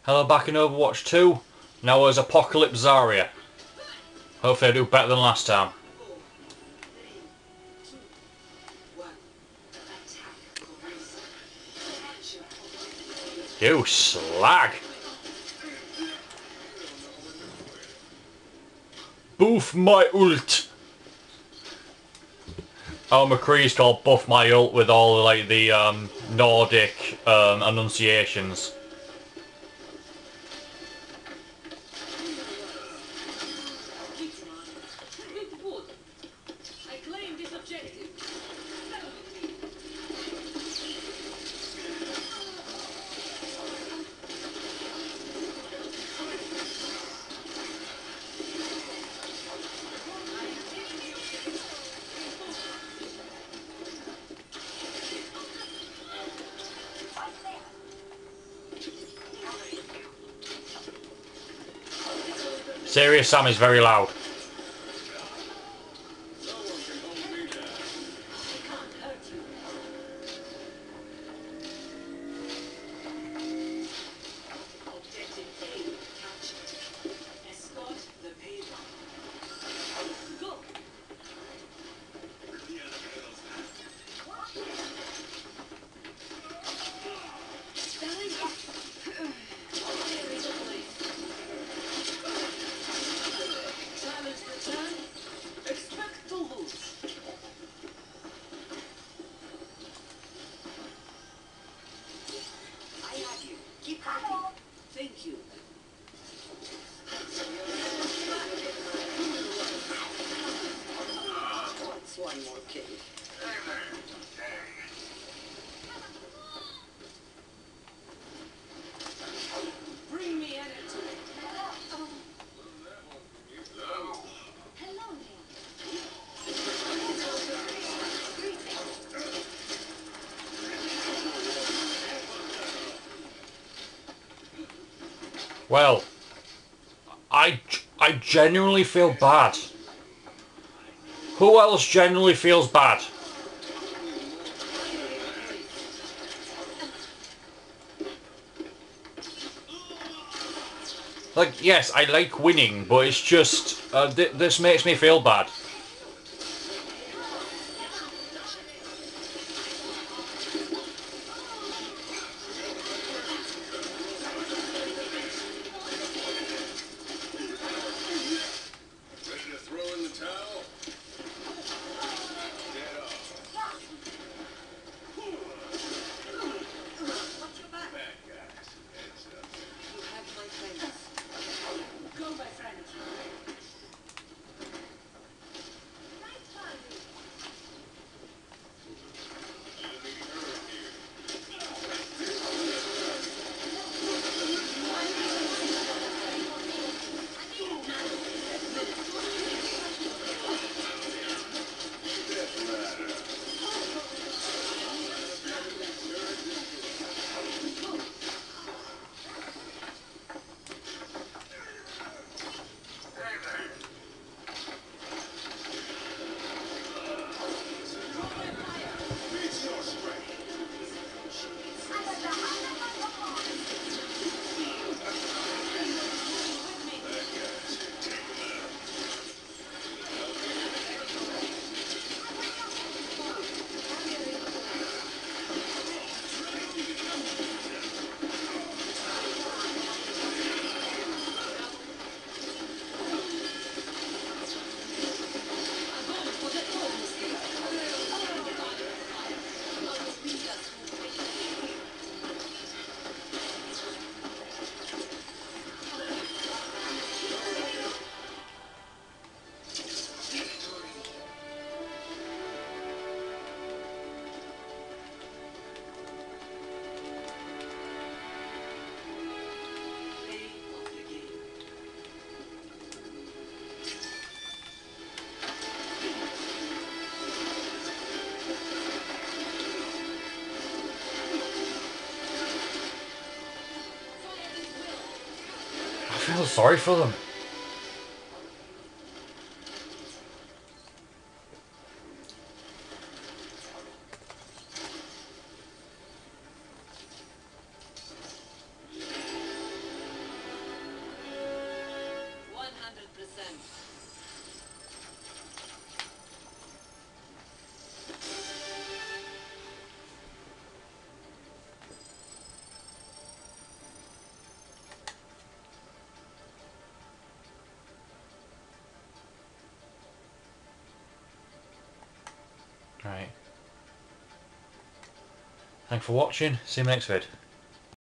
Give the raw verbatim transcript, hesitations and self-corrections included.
Hello, back in Overwatch two. Now as Apocalypse Zarya. Hopefully I do better than last time. You slag! Boof my ult! Oh, McCree's called Buff My Ult with all like the um, Nordic um, enunciations. Serious Sam is very loud. Thank you. What's one more cake? Bring me energy. Oh. Hello. Hello. Well, I, I genuinely feel bad. Who else genuinely feels bad? Like, yes, I like winning, but it's just, uh, th this makes me feel bad. I feel sorry for them. Right. Thanks for watching. See you next vid.